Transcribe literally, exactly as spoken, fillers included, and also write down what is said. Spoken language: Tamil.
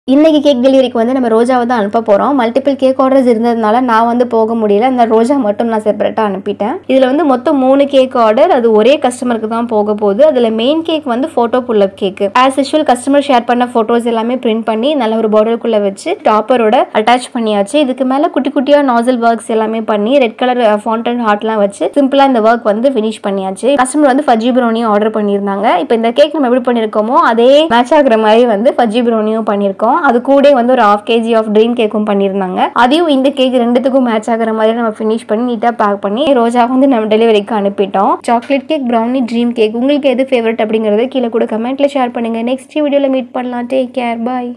இன்னைக்கு கேக் டெலிவரிக்கு வந்து நம்ம ரோஜாவை தான் அனுப்ப போகிறோம். மல்டிபிள் கேக் ஆர்டர்ஸ் இருந்ததுனால நான் வந்து போக முடியல. அந்த ரோஜா மட்டும் நான் செப்பரேட்டாக அனுப்பிட்டேன். இதில் வந்து மொத்தம் மூணு கேக் ஆர்டர், அது ஒரே கஸ்டமருக்கு தான் போக போகுது. அதில் மெயின் கேக் வந்து photo pull up cake. As usual customer share பண்ண ஃபோட்டோஸ் எல்லாமே பிரிண்ட் பண்ணி நல்ல ஒரு பார்டருக்குள்ளே வச்சு டாப்பரோட அட்டாச் பண்ணியாச்சு. இதுக்கு மேலே குட்டி குட்டியாக நாசல் ஒர்க்ஸ் எல்லாமே பண்ணி ரெட் கலர் ஃபவுண்டன் ஹார்ட்லாம் வச்சு சிம்பிளாக இந்த ஒர்க் வந்து ஃபினிஷ் பண்ணியாச்சு. கஸ்டமர் வந்து ஃபஜ்ஜி ப்ரௌனியும் ஆர்டர் பண்ணியிருந்தாங்க. இப்போ இந்த கேக் நம்ம எப்படி பண்ணியிருக்கோமோ அதே மேட்ச் ஆகிற மாதிரி வந்து ஃபஜ்ஜி ப்ரௌனியும் பண்ணியிருக்கோம். அது கூட வந்து ஒரு ஹாஃப் கேஜி ஆஃப் ட்ரீம் கேக்கும் பண்ணியிருந்தாங்க. அதையும் இந்த கேக் ரெண்டுத்துக்கும் மேட்ச் ஆகிற மாதிரி நம்ம ஃபினிஷ் பண்ணி நீட்டாக பேக் பண்ணி ரோஜா வந்து நம்ம டெலிவரிக்கு அனுப்பிட்டோம். Chocolate cake, brownie, dream cake உங்களுக்கு எது ஃபேவரட் அப்படிங்கறத கீழே கூட கமெண்ட்ல ஷேர் பண்ணுங்க. நெக்ஸ்ட் வீடியோல மீட் பண்ணலாம். டேக் கேர், பாய்.